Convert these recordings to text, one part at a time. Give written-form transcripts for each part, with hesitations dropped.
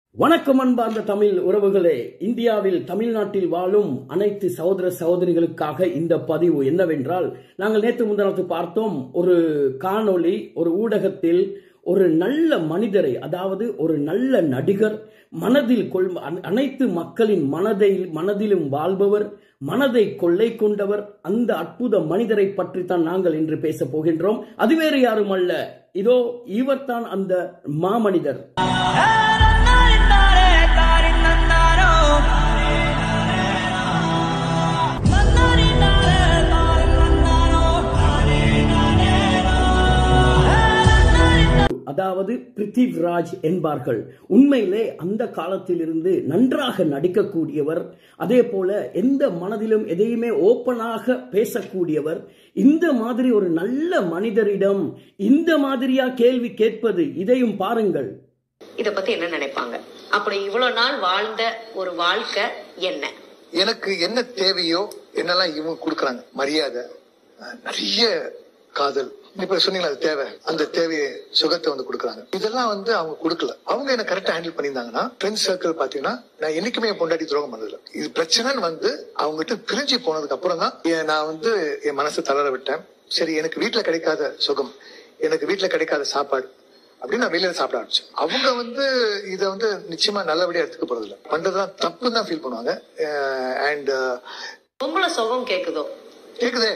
வணக்கம் அன்பார்ந்த தமிழ் உறவுகளே, இந்தியாவில் தமிழ்நாட்டில் வாழும் அனைத்து சகோதர சகோதரிகளுக்காக இந்த பதிவு என்னவென்றால், நாங்கள் நேற்று முந்தானத்து பார்த்தோம் ஒரு காணொளி. ஒரு ஊடகத்தில் ஒரு நல்ல மனிதரை, அதாவது ஒரு நல்ல நடிகர், மனதில் அனைத்து மக்களின் மனதிலும் வாழ்பவர், மனதை கொள்ளை கொண்டவர், அந்த அற்புத மனிதரை பற்றி தான் நாங்கள் இன்று பேச போகின்றோம். அது வேறு யாரும் அல்ல, இதோ இவர்தான் அந்த மாமனிதர். அதாவது பிருத்திவிராஜ் என்பார்கள். உண்மையிலே அந்த காலத்தில் இருந்து நன்றாக நடிக்கக்கூடியவர், அதே போல எந்த மனதிலும் எதையுமே ஓப்பனாக பேசக்கூடியவர். இந்த மாதிரி ஒரு நல்ல மனிதரிடம் இந்த மாதிரியா கேள்வி கேட்பது? இதையும் பாருங்கள். இத பத்தி என்ன நினைப்பாங்க? அப்படி இவ்வளவு நாள் வாழ்ந்த ஒரு வாழ்க்கை என்ன? எனக்கு என்ன தேவையோ என்னெல்லாம் இவங்க கொடுக்கறாங்க. மரியாதை, நிறைய காதல், இப்ப சொன்னீங்களா அது தேவை, அந்த தேவையை சுகத்தை வந்து கொடுக்குறாங்க. இதெல்லாம் வந்து அவங்க கொடுக்கல. அவங்க என்ன கரெக்டா ஹேண்டில் பண்ணியிருந்தாங்கன்னா, ஃப்ரெண்ட்ஸ் சர்க்கிள் பாத்தீங்கன்னா, நான் என்னைக்குமே என் பொண்டாட்டி துரோகம் பண்ணதில்ல. இது பிரச்சனைன்னு வந்து அவங்ககிட்ட பிரிஞ்சு போனதுக்கு அப்புறம் தான் நான் வந்து என் மனசை தளர விட்டேன். சரி, எனக்கு வீட்டுல கிடைக்காத சுகம், எனக்கு வீட்டுல கிடைக்காத சாப்பாடு அப்படின்னு நான் வெளியில சாப்பிட ஆரம்பிச்சேன். அவங்க வந்து இதை வந்து நிச்சயமா நல்லபடியா எடுத்துக்க போறது இல்லை, பண்றதுதான் தப்புன்னு தான் ஃபீல் பண்ணுவாங்க. அண்ட் உங்களை சுகம் கேக்குதோ? கேக்குதே.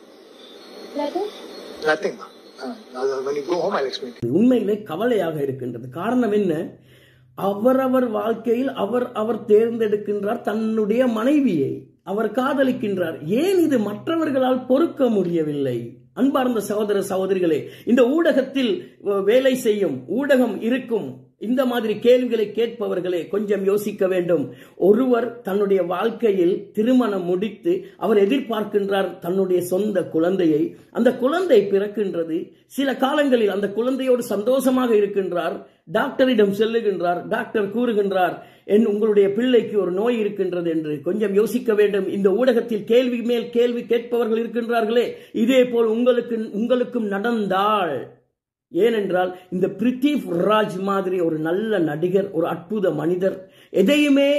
உண்மையிலே கவலையாக இருக்கின்றது. காரணம் என்ன? அவரவர் வாழ்க்கையில் அவர் தேர்ந்தெடுக்கின்றார் தன்னுடைய மனைவியை, அவர் காதலிக்கின்றார். ஏன் இது மற்றவர்களால் பொறுக்க முடியவில்லை? அன்பார்ந்த சகோதர சகோதரிகளே, இந்த ஊடகத்தில் வேலை செய்யும், ஊடகம் இருக்கும் இந்த மாதிரி கேள்விகளை கேட்பவர்களே கொஞ்சம் யோசிக்க வேண்டும். ஒருவர் தன்னுடைய வாழ்க்கையில் திருமணம் முடித்து அவர் எதிர்பார்க்கின்றார் தன்னுடைய சொந்த குழந்தையை. அந்த குழந்தை பிறக்கின்றது. சில காலங்களில் அந்த குழந்தையோடு சந்தோஷமாக இருக்கின்றார். டாக்டரிடம் செல்லுகின்றார். டாக்டர் கூறுகின்றார், உங்களுடைய பிள்ளைக்கு ஒரு நோய் இருக்கின்றது என்று. கொஞ்சம் யோசிக்க வேண்டும். இந்த ஊடகத்தில் கேள்வி மேல் கேள்வி கேட்பவர்கள் இருக்கின்றார்களே, இதே போல் உங்களுக்கும் நடந்தால். ஏனென்றால் இந்த பிருத்திவிராஜ் மாதிரி ஒரு நல்ல நடிகர், ஒரு அற்புத மனிதர், எதையுமே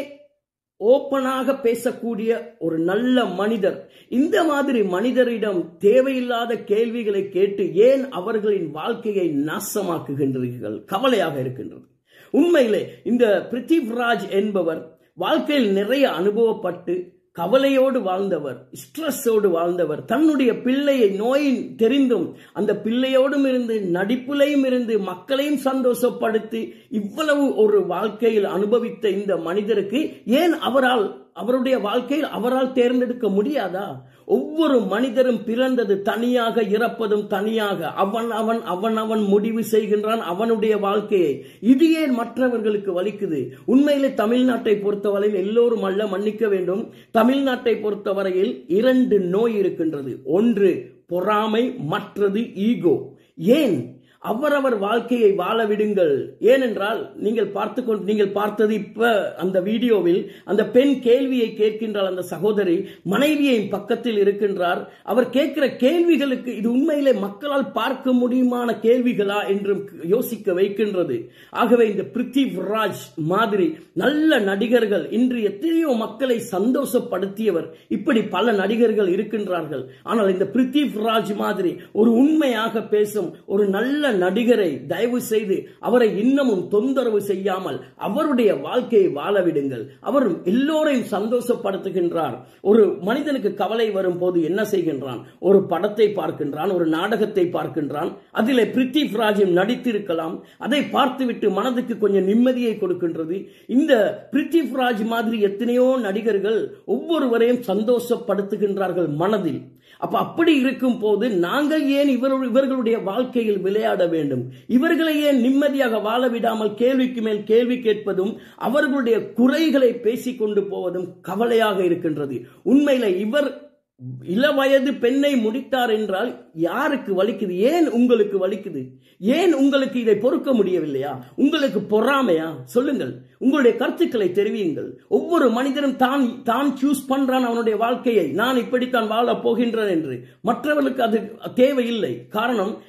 ஓப்பனாக பேசக்கூடிய ஒரு நல்ல மனிதர். இந்த மாதிரி மனிதரிடம் தேவையில்லாத கேள்விகளை கேட்டு ஏன் அவர்களின் வாழ்க்கையை நாசமாக்குகின்றீர்கள்? கவலையாக இருக்கின்றது. உண்மையிலே இந்த பிருத்திவிராஜ் என்பவர் வாழ்க்கையில் நிறைய அனுபவப்பட்டு கவலையோடு வாழ்ந்தவர், ஸ்ட்ரெஸ்ஸோடு வாழ்ந்தவர். தன்னுடைய பிள்ளையை, நோயின் தெரிந்தும் அந்த பிள்ளையோடும் இருந்து, நடிப்புலையும் இருந்து, மக்களையும் சந்தோஷப்படுத்தி இவ்வளவு ஒரு வாழ்க்கையில் அனுபவித்த இந்த மனிதருக்கு ஏன் அவருடைய வாழ்க்கையில் அவரால் தேர்ந்தெடுக்க முடியாதா? ஒவ்வொரு மனிதரும் பிறந்தது தனியாக, இறப்பதும் தனியாக. அவன் முடிவு செய்கின்றான் அவனுடைய வாழ்க்கையை. இது ஏன் மற்றவர்களுக்கு வலிக்குது? உண்மையிலே தமிழ்நாட்டை பொறுத்தவரையில் எல்லோரும் அல்ல, மன்னிக்க வேண்டும், தமிழ்நாட்டை பொறுத்தவரையில் 2 நோய் இருக்கின்றது. ஒன்று பொறாமை, மற்றது ஈகோ. ஏன்? அவரவர் வாழ்க்கையை வாழ விடுங்கள். ஏனென்றால் நீங்கள் பார்த்தது இப்ப அந்த வீடியோவில் அந்த பெண் கேள்வியை கேட்கின்றாள். அந்த சகோதரி மனைவியை பக்கத்தில் இருக்கின்றார். அவர் கேட்கிற கேள்விகளுக்கு இது உண்மையிலே மக்களால் பார்க்க முடியுமான கேள்விகளா என்று யோசிக்க வைக்கின்றது. ஆகவே இந்த பிருத்திவிராஜ் மாதிரி நல்ல நடிகர்கள், இன்று எத்தனையோ மக்களை சந்தோஷப்படுத்தியவர், இப்படி பல நடிகர்கள் இருக்கின்றார்கள். ஆனால் இந்த பிருத்திவிராஜ் மாதிரி ஒரு உண்மையாக பேசும் ஒரு நல்ல நடிகரை தயவு செய்து அவரை இன்னமும் தொந்தரவு செய்யாமல் அவருடைய வாழ்க்கையை வாழ விடுங்கள். அவர் எல்லோரையும் சந்தோஷப்படுத்துகின்றார். ஒரு மனிதனுக்கு கவலை வரும் போது என்ன செய்கின்றான்? ஒரு படத்தை பார்க்கின்றான், ஒரு நாடகத்தை பார்க்கின்றான். அதிலே பிருத்திவிராஜும் நடித்திருக்கலாம். அதை பார்த்துவிட்டு மனதுக்கு கொஞ்சம் நிம்மதியை கொடுக்கின்றது. இந்த பிருத்திவிராஜ் மாதிரி எத்தனையோ நடிகர்கள் ஒவ்வொருவரையும் சந்தோஷப்படுத்துகின்றார்கள் மனதில். அப்படி இருக்கும் போது நாங்கள் ஏன் இவர்களுடைய வாழ்க்கையில் விளையாட வேண்டும்? இவர்களை ஏன் நிம்மதியாக வாழ விடாமல் கேள்விக்கு மேல் கேள்வி கேட்பதும் அவர்களுடைய குறைகளை பேசிக் கொண்டு போவதும் கவலையாக இருக்கின்றது. உண்மையில இவர் இளவயது பெண்ணை முடித்தார் என்றால் யாருக்கு வலிக்குது? ஏன் உங்களுக்கு வலிக்குது? ஏன் உங்களுக்கு இதை பொறுக்க முடியவில்லையா? உங்களுக்கு பொறாமையா? சொல்லுங்கள், உங்களுடைய கருத்துக்களை தெரிவியுங்கள். ஒவ்வொரு மனிதனும் தான் சூஸ் பண்றான் அவனுடைய வாழ்க்கையை. நான் இப்படித்தான் வாழ போகின்றேன் என்று. மற்றவர்களுக்கு அது தேவையில்லை. காரணம்,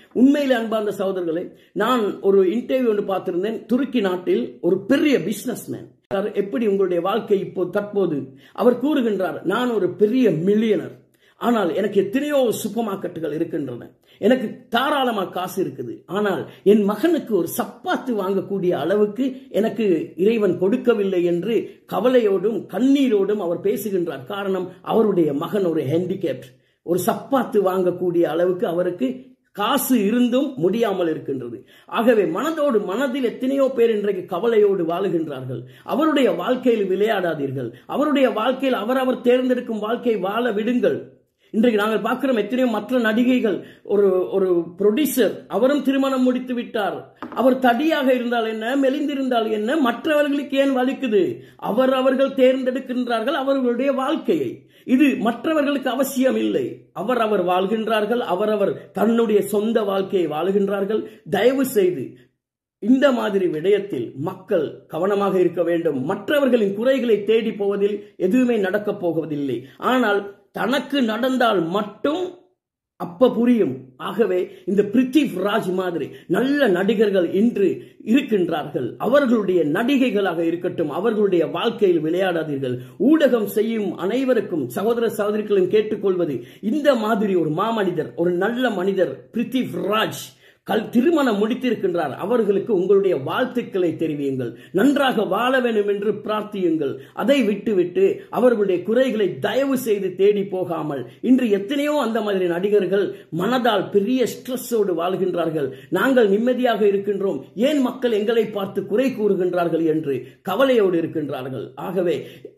உண்மையிலே அன்பார்ந்த சகோதரர்களே, நான் ஒரு இன்டர்வியூ ஒன்று பார்த்திருந்தேன். துருக்கி நாட்டில் ஒரு பெரிய பிசினஸ்மேன். எப்படி உங்களுடைய வாழ்க்கை இப்போ தற்போது? அவர் கூறுகின்றார், நான் ஒரு பெரிய மில்லியனர், ஆனால் எனக்கு எத்தனையோ சூப்பர் மார்க்கெட்டுகள் இருக்கின்றன, எனக்கு தாராளமாக காசு இருக்குது, ஆனால் என் மகனுக்கு ஒரு சப்பாத்து வாங்கக்கூடிய அளவுக்கு எனக்கு இறைவன் கொடுக்கவில்லை என்று கவலையோடும் கண்ணீரோடும் அவர் பேசுகின்றார். காரணம், அவருடைய மகன் ஒரு ஹேண்டிகேப்ட், ஒரு சப்பாத்து வாங்கக்கூடிய அளவுக்கு அவருக்கு காசு இருந்தும் முடியாமல் இருக்கின்றது. ஆகவே மனதில் எத்தனையோ பேர் இன்றைக்கு கவலையோடு வாழுகின்றார்கள். அவருடைய வாழ்க்கையில் விளையாடாதீர்கள். அவருடைய வாழ்க்கையில் அவரவர் தேர்ந்தெடுக்கும் வாழ்க்கை வாழ விடுங்கள். இன்றைக்கு நாங்கள் பார்க்கிறோம் எத்தனையோ மற்ற நடிகைகள், ஒரு ப்ரொடியூசர், அவரும் திருமணம் முடித்து விட்டார். அவர் தடியாக இருந்தால் என்ன, மெலிந்திருந்தால் என்ன, மற்றவர்களுக்கு ஏன் வலிக்குது? அவர்கள் தேர்ந்தெடுக்கின்றார்கள் அவர்களுடைய வாழ்க்கையை. இது மற்றவர்களுக்கு அவசியம் இல்லை. அவர் வாழ்கின்றார்கள், அவரவர் தன்னுடைய சொந்த வாழ்க்கையை வாழுகின்றார்கள். தயவு செய்து இந்த மாதிரி விடயத்தில் மக்கள் கவனமாக இருக்க வேண்டும். மற்றவர்களின் குறைகளை தேடி போவதில் எதுவுமே நடக்கப் போவதில்லை. ஆனால் தனக்கு நடந்தால் மட்டும் அப்ப புரியும். ஆகவே இந்த பிருத்திவிராஜ் மாதிரி நல்ல நடிகர்கள் இன்று இருக்கின்றார்கள். அவர்களுடைய நடிகைகளாக இருக்கட்டும், அவர்களுடைய வாழ்க்கையில் விளையாடாதீர்கள். ஊடகம் செய்யும் அனைவருக்கும் சகோதர சகோதரிகளும் கேட்டுக்கொள்வது, இந்த மாதிரி ஒரு மாமனிதர், ஒரு நல்ல மனிதர் பிருத்திவிராஜ் திருமணம் முடித்திருக்கின்றார். அவர்களுக்கு உங்களுடைய வாழ்த்துக்களை தெரிவியுங்கள். நன்றாக வாழ வேண்டும் என்று பிரார்த்தியுங்கள். அதை விட்டுவிட்டு அவர்களுடைய குறைகளை தயவு செய்து தேடி போகாமல், இன்று எத்தனையோ அந்த மாதிரி நடிகர்கள் மனதால் பெரிய ஸ்ட்ரெஸ்ஸோடு வாழ்கின்றார்கள். நாங்கள் நிம்மதியாக இருக்கின்றோம், ஏன் மக்கள் எங்களை பார்த்து குறை கூறுகின்றார்கள் என்று கவலையோடு இருக்கின்றார்கள். ஆகவே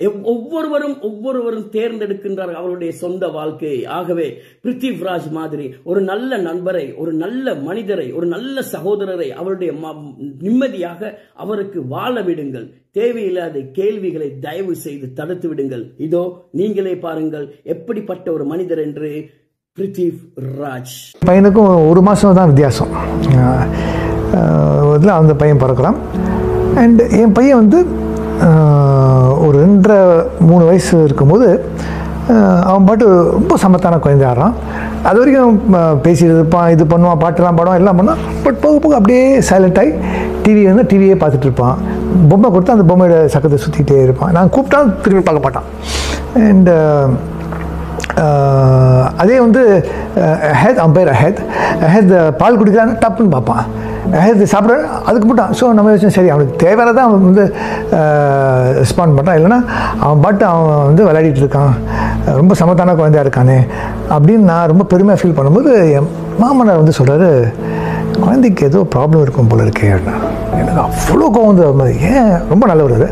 ஒவ்வொருவரும் தேர்ந்தெடுக்கின்றார்கள் அவருடைய சொந்த வாழ்க்கையை. ஆகவே பிருத்திவிராஜ் மாதிரி ஒரு நல்ல நண்பரை, ஒரு நல்ல மனிதரை, ஒரு நல்ல சகோதரரை அவருடைய நிம்மதியாக அவருக்கு வாழ விடுங்கள். தேவையில்லாத கேள்விகளை தயவு செய்து தடுத்து விடுங்கள். இதோ நீங்களே பாருங்கள் எப்படிப்பட்ட ஒரு மனிதர் என்று. பிருத்திவிராஜ் பையனுக்கும் 1 மாதம் தான் வித்தியாசம். அந்த பையன் பிறக்கலாம். அண்ட் என் பையன் வந்து ஒரு 2.5-3 வயசு இருக்கும்போது அவன் பாட்டு ரொம்ப சமத்தான குழந்தையாடுறான். அது வரைக்கும் பேசிட்டு இருப்பான், இது பண்ணுவான், பாட்டுலாம் பாடுவான், எல்லாம் பண்ணுவான். பட் போக போக அப்படியே சைலண்ட்டாகி டிவியே பார்த்துட்டு இருப்பான். பொம்மை கொடுத்தா அந்த பொம்மையோட சக்கத்தை சுற்றிக்கிட்டே இருப்பான். நான் கூப்பிட்டா திரும்பி பார்க்க மாட்டான். அண்ட் அதே வந்து அஹேத் பால் குடிக்கிறான்னு டப்புன்னு பார்ப்பான். அஹேத் சாப்பிட்ற அதுக்கு போட்டான். ஸோ நம்ம வச்சு சரி, அவனுக்கு தேவையானதான் அவன் வந்து ரெஸ்பாண்ட் பண்ணுறான். இல்லைன்னா அவன் பாட்டு அவன் வந்து விளையாடிட்டு இருக்கான், ரொம்ப சமத்தான குழந்தையாக இருக்கானே அப்படின்னு நான் ரொம்ப பெருமையாக ஃபீல் பண்ணும்போது என் மாமனார் வந்து சொல்கிறாரு, குழந்தைக்கு ஏதோ ப்ராப்ளம் இருக்கும் போல இருக்கே. எனக்கு அவ்வளோ கோவம் வந்து, ஏன் ரொம்ப நல்லவர்,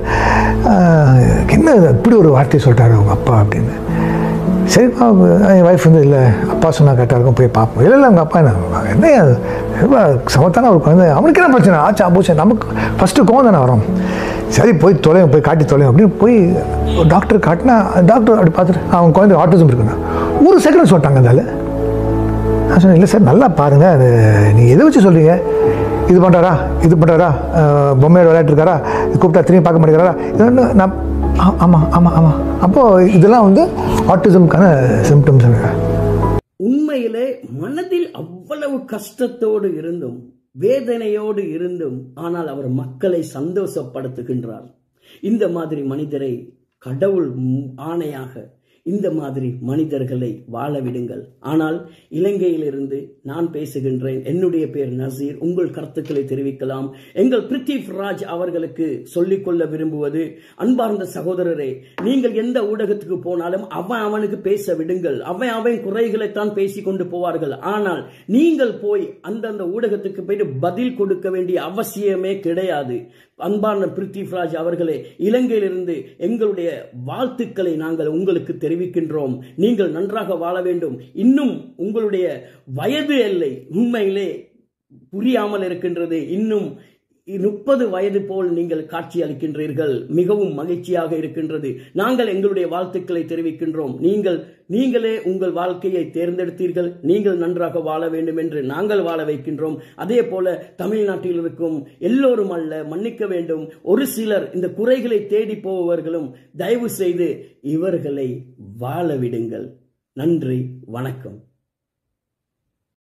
என்ன இப்படி ஒரு வார்த்தையை சொல்லிட்டாரு உங்கள் அப்பா அப்படின்னு. சரிப்பா, என் ஒய்ஃப் வந்து இல்லை அப்பா சொன்னால் கரெக்டாக இருக்கும், போய் பார்ப்போம். இல்லை உங்கள் அப்பா என்ன சமத்தான ஒரு குழந்தை, அவனுக்கு என்ன பிரச்சனை ஆச்சா போச்சு, நமக்கு ஃபஸ்ட்டு கோவம் தானே வரும். சரி போய் தொலையும், போய் காட்டி தொலையும் அப்படின்னு போய் டாக்டர் காட்டினா, டாக்டர் அப்படி பார்த்துட்டு அவன் குழந்தை ஆட்டிசம் இருக்குண்ணா 1 செகண்ட் சொல்லிட்டாங்க. அந்தால நான் சொன்னேன், இல்லை சார் நல்லா பாருங்கள், அது நீங்கள் எதை வச்சு சொல்கிறீங்க, இது பண்ணுறாரா பொம்மையோட விளையாட்டுருக்காரா, கூப்பிட்டா திரும்பி பார்க்க மாட்டேங்கிறாரா, இது நான் ஆமாம். அப்போது இதெல்லாம் வந்து ஆட்டிசம்கான சிம்டம்ஸ். உண்மையிலே மனதில் அவ்வளவு கஷ்டத்தோடு இருந்தும் வேதனையோடு இருந்தும் ஆனால் அவர் மக்களை சந்தோஷப்படுத்துகின்றார். இந்த மாதிரி மனிதரை கடவுள் ஆணையாக இந்த மாதிரி மனிதர்களை வாழ விடுங்கள். ஆனால் இலங்கையிலிருந்து நான் பேசுகின்றேன். என்னுடைய பேர் நசீர். உங்கள் கருத்துக்களை தெரிவிக்கலாம். எங்கள் பிருத்திவிராஜ் அவர்களுக்கு சொல்லிக்கொள்ள விரும்புவது, அன்பார்ந்த சகோதரரே, நீங்கள் எந்த ஊடகத்துக்கு போனாலும் அவனுக்கு பேச விடுங்கள். அவன் குறைகளைத்தான் பேசிக் கொண்டு போவார்கள். ஆனால் நீங்கள் போய் அந்தந்த ஊடகத்துக்கு போயிட்டு பதில் கொடுக்க வேண்டிய அவசியமே கிடையாது. அன்பான பிருத்திவிராஜ் அவர்களே, இலங்கையிலிருந்து எங்களுடைய வாழ்த்துக்களை நாங்கள் உங்களுக்கு தெரிவிக்கின்றோம். நீங்கள் நன்றாக வாழ வேண்டும். இன்னும் உங்களுடைய வயது எல்லை உண்மையிலே புரியாமல் இருக்கின்றது. இன்னும் 30 வயது போல் நீங்கள் காட்சி அளிக்கின்றீர்கள். மிகவும் மகிழ்ச்சியாக இருக்கின்றது. நாங்கள் எங்களுடைய வாழ்த்துக்களை தெரிவிக்கின்றோம். நீங்களே உங்கள் வாழ்க்கையை தேர்ந்தெடுத்தீர்கள். நீங்கள் நன்றாக வாழ வேண்டும் என்று நாங்கள் வாழ வைக்கின்றோம். அதே போல தமிழ்நாட்டில் இருக்கும் எல்லோரும் அல்ல, மன்னிக்க வேண்டும், ஒரு சிலர் இந்த குறைகளை தேடி போபவர்களும் தயவு செய்து இவர்களை வாழ விடுங்கள். நன்றி, வணக்கம்.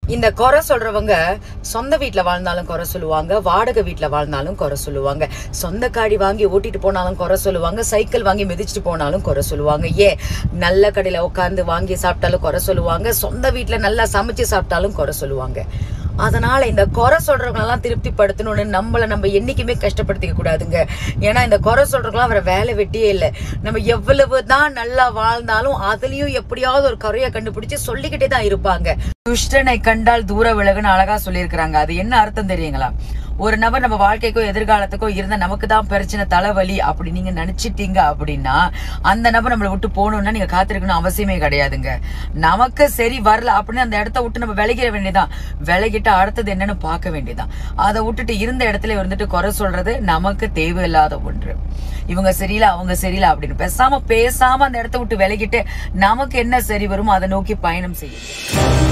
இந்த குறை சொல்றவங்க சொந்த வீட்டுல வாழ்ந்தாலும் குறை சொல்லுவாங்க, வாடகை வீட்டுல வாழ்ந்தாலும் குறை சொல்லுவாங்க, சொந்த காடி வாங்கி ஓட்டிட்டு போனாலும் குறை சொல்லுவாங்க, சைக்கிள் வாங்கி மிதிச்சுட்டு போனாலும் குறை சொல்லுவாங்க, ஏன் நல்ல கடையில உட்காந்து வாங்கி சாப்பிட்டாலும் குறை சொல்லுவாங்க, சொந்த வீட்டுல நல்லா சமைச்சு சாப்பிட்டாலும் குறை சொல்லுவாங்க. அதனால இந்த குறை சொல்றவங்களெல்லாம் திருப்திப்படுத்தணும்னு நம்ம என்னைக்குமே கஷ்டப்படுத்திக்க கூடாதுங்க. ஏன்னா இந்த குறை சொல்றவங்களாம் அவரை வேலை வெட்டியே இல்லை. நம்ம எவ்வளவுதான் நல்லா வாழ்ந்தாலும் அதுலயும் எப்படியாவது ஒரு குறைய கண்டுபிடிச்சு சொல்லிக்கிட்டே தான் இருப்பாங்க. துஷ்டனை கண்டால் தூர விலகுன்னு அழகா சொல்லியிருக்கிறாங்க. அது என்ன அர்த்தம் தெரியுங்களா? ஒரு நபர் நம்ம வாழ்க்கைக்கோ எதிர்காலத்துக்கோ இருந்த நமக்கு தான் பிரச்சனை, தலைவலி அப்படி நீங்க நினைச்சிட்டீங்க அப்படின்னா அந்த நபர் நம்மளை விட்டு போகணும்னா நீங்க காத்திருக்கணும் அவசியமே கிடையாதுங்க. நமக்கு சரி வரல அப்படின்னு அந்த இடத்த விட்டு நம்ம விலகிட வேண்டியதான். விலகிட்டு அடுத்தது என்னன்னு பார்க்க வேண்டியதான். அதை விட்டுட்டு இருந்த இடத்துல இருந்துட்டு குறை சொல்றது நமக்கு தேவையில்லாத ஒன்று. இவங்க சரியில்லை அவங்க சரியில்லை அப்படின்னு பேசாம அந்த இடத்த விட்டு விலகிட்டு நமக்கு என்ன சரி வருமோ அதை நோக்கி பயணம் செய்யுங்க.